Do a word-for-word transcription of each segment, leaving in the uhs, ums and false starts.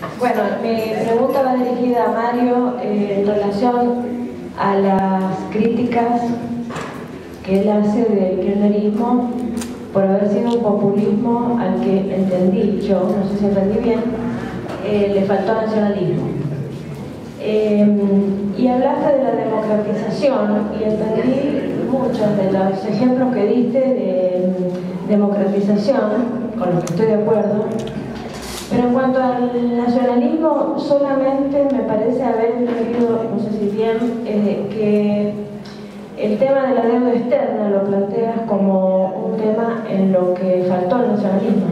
Bueno, mi pregunta va dirigida a Mario eh, en relación a las críticas que él hace del kirchnerismo por haber sido un populismo al que entendí yo, no sé si entendí bien, eh, le faltó nacionalismo. Eh, y hablaste de la democratización y entendí muchos de los ejemplos que diste de democratización, con los que estoy de acuerdo, pero en cuanto al nacionalismo solamente me parece haber entendido, no sé si bien, eh, que el tema de la deuda externa lo planteas como un tema en lo que faltó el nacionalismo.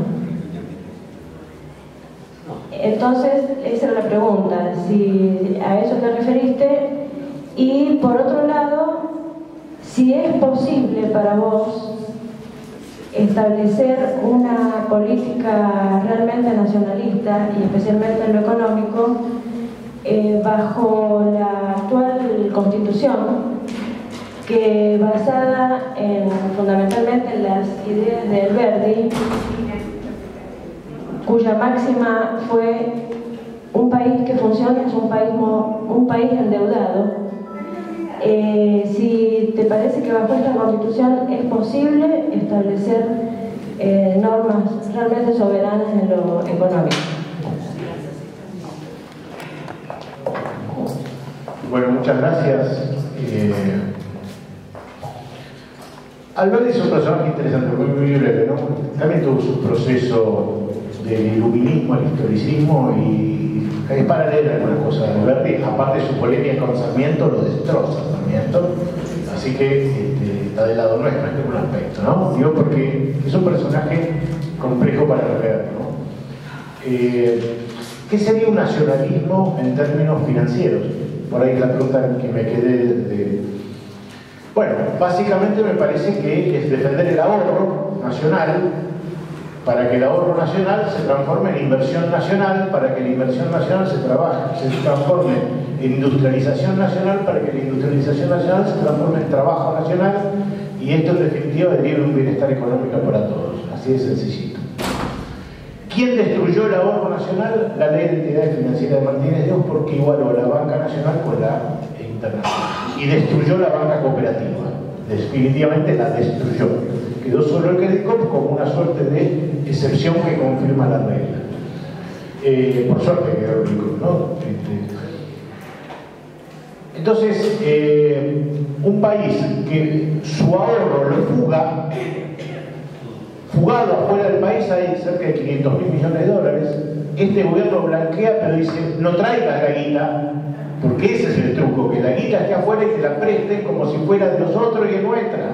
Entonces, esa era la pregunta, si a eso te referiste, y por otro lado, si es posible para vos establecer una política realmente nacionalista, y especialmente en lo económico, eh, bajo la actual Constitución, que basada en, fundamentalmente en las ideas de Alberdi, cuya máxima fue un país que funciona es un país, un país endeudado. Eh, si te parece que bajo esta Constitución es posible establecer eh, normas realmente soberanas en lo económico. Bueno, muchas gracias. Eh, Alberdi es un personaje interesante, muy, muy breve, ¿no? También tuvo su proceso del iluminismo al historicismo y es paralela a alguna cosa de Alberdi, aparte de su polémica con Sarmiento, lo destroza Sarmiento, así que este, está del lado nuestro en este aspecto, ¿no? Digo porque es un personaje complejo para leer, ¿no? Eh, ¿Qué sería un nacionalismo en términos financieros? Por ahí la pregunta que me quedé de... Bueno, básicamente me parece que es defender el ahorro nacional para que el ahorro nacional se transforme en inversión nacional, para que la inversión nacional se, trabaje, se transforme en industrialización nacional, para que la industrialización nacional se transforme en trabajo nacional, y esto en definitiva deriva un bienestar económico para todos. Así de sencillito. ¿Quién destruyó el ahorro nacional? La Ley de Entidades Financieras de Martínez Dios, porque igualó la banca nacional con la internacional. Y destruyó la banca cooperativa. Definitivamente la destruyó. Quedó solo el Credicop como una suerte de excepción que confirma la regla. Eh, por suerte quedó el Credicop, ¿no? Este, entonces, eh, un país que su ahorro lo fuga, fugado afuera del país hay cerca de quinientos mil millones de dólares, este gobierno blanquea, pero dice, no traigas la guita, porque ese es el truco, que la guita esté afuera y que la presten como si fuera de nosotros y es nuestra.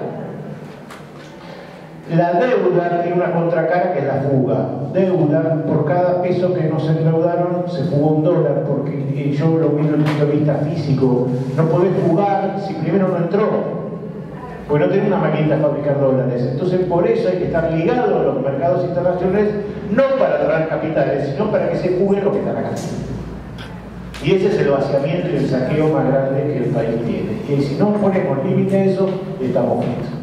La deuda tiene una contracara que es la fuga. Deuda, por cada peso que nos endeudaron se fugó un dólar, porque yo lo miro desde el punto de vista físico. No podés fugar si primero no entró, porque no tenés una maquinita para fabricar dólares. Entonces por eso hay que estar ligado a los mercados internacionales, no para traer capitales, sino para que se fugue lo que están acá. Y ese es el vaciamiento y el saqueo más grande que el país tiene. Y si no ponemos límite a eso, estamos fritos.